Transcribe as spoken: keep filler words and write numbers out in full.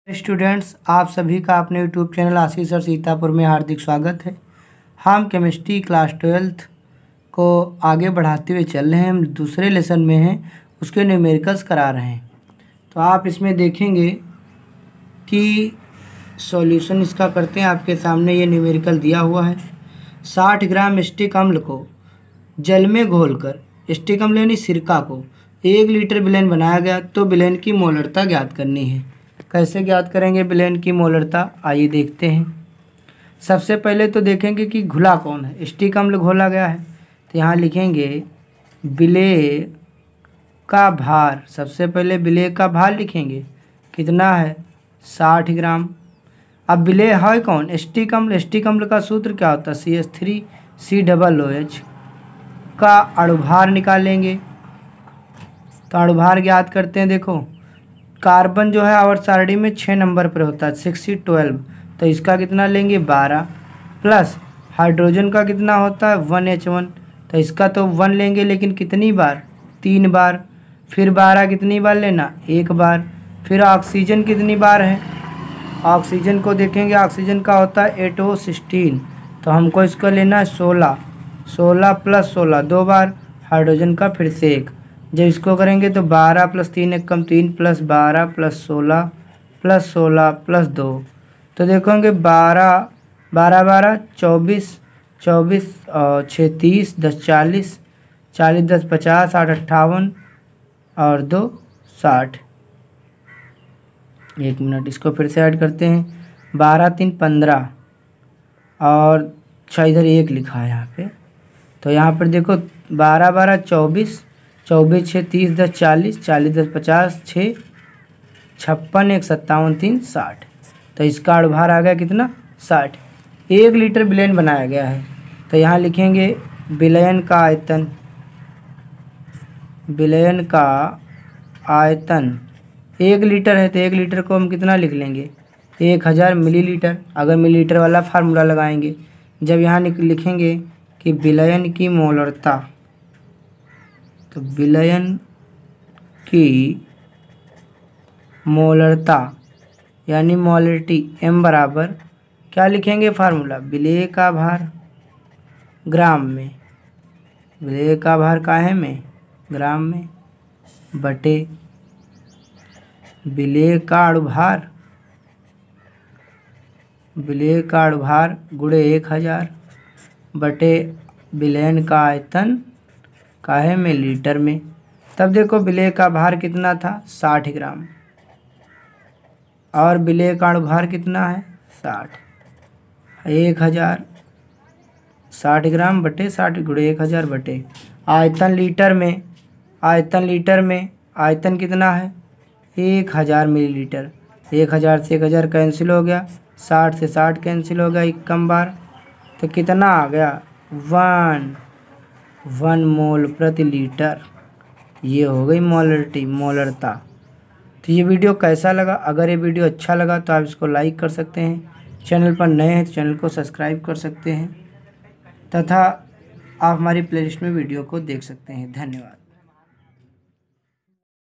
Students, आप सभी का अपने यूट्यूब चैनल आशीष और सीतापुर में हार्दिक स्वागत है। हम केमिस्ट्री क्लास ट्वेल्थ को आगे बढ़ाते हुए चल रहे हैं। हम दूसरे लेसन में हैं, उसके न्यूमेरिकल्स करा रहे हैं। तो आप इसमें देखेंगे कि सॉल्यूशन इसका करते हैं। आपके सामने ये न्यूमेरिकल दिया हुआ है। साठ ग्राम स्टिक अम्ल को जल में घोलकर, स्टिक अम्ल यानी सिरका को, एक लीटर विलेन बनाया गया तो विलेन की मोलरता ज्ञात करनी है। कैसे ज्ञात करेंगे विलेन की मोलरता, आइए देखते हैं। सबसे पहले तो देखेंगे कि घुला कौन है। स्टिक अम्ल घोला गया है तो यहाँ लिखेंगे विलेय का भार। सबसे पहले विलेय का भार लिखेंगे, कितना है, साठ ग्राम। अब विलेय है कौन, स्टिक अम्ल। स्टिक अम्ल का सूत्र क्या होता है, C H three C double O H का अणुभार निकालेंगे। तो अणुभार ज्ञात करते हैं। देखो कार्बन जो है आवर्त सारणी में छः नंबर पर होता है, सिक्स सी ट्वेल्व, तो इसका कितना लेंगे, बारह, प्लस हाइड्रोजन का कितना होता है, वन एच वन, तो इसका तो वन लेंगे, लेकिन कितनी बार, तीन बार। फिर बारह कितनी बार लेना, एक बार। फिर ऑक्सीजन कितनी बार है, ऑक्सीजन को देखेंगे, ऑक्सीजन का होता है एट ओ सिक्सटीन, तो हमको इसको लेना है सोलह, सोलह प्लस सोलह दो बार। हाइड्रोजन का फिर से एक। जब इसको करेंगे तो बारह प्लस तीन एक कम तीन, प्लस बारह प्लस सोलह प्लस सोलह प्लस दो, तो देखोगे बारह बारह बारह चौबीस, चौबीस और छः तीस, दस चालीस, चालीस दस पचास, आठ अट्ठावन और दो साठ। एक मिनट, इसको फिर से ऐड करते हैं। बारह तीन पंद्रह और अच्छा इधर एक लिखा है यहाँ पे, तो यहाँ पर देखो बारह बारह चौबीस, चौबीस छः तीस, दस चालीस, चालीस दस पचास, छः छप्पन, एक सत्तावन, तीन साठ, तो इसका अणुभार आ गया कितना, साठ। एक लीटर विलेन बनाया गया है तो यहाँ लिखेंगे विलयन का आयतन, विलयन का आयतन एक लीटर है तो एक लीटर को हम कितना लिख लेंगे, एक हज़ार मिलीलीटर। अगर मिलीलीटर वाला फार्मूला लगाएंगे, जब यहाँ लिखेंगे कि विलयन की मोलरता, तो विलयन की मोलरता यानी मोलरिटी m बराबर क्या लिखेंगे फार्मूला, विलेय का भार ग्राम में, विलेय का भार काहे में, ग्राम में, बटे विलेय का अणुभार, विलेय का अणुभार गुणे एक हज़ार, बटे विलयन का आयतन काहे में, लीटर में। तब देखो विलेय का भार कितना था, साठ ग्राम, और विलेय का अणुभार कितना है, साठ। एक हज़ार साठ ग्राम बटे साठ गुणे एक हज़ार बटे आयतन लीटर में, आयतन लीटर में, आयतन कितना है, एक हज़ार मिलीलीटर। एक हज़ार से एक हज़ार कैंसिल हो गया, साठ से साठ कैंसिल हो गया एक कम बार, तो कितना आ गया, वन वन मोल प्रति लीटर। ये हो गई मोलरिटी, मोलरता। तो ये वीडियो कैसा लगा, अगर ये वीडियो अच्छा लगा तो आप इसको लाइक कर सकते हैं। चैनल पर नए हैं तो चैनल को सब्सक्राइब कर सकते हैं, तथा आप हमारी प्लेलिस्ट में वीडियो को देख सकते हैं। धन्यवाद।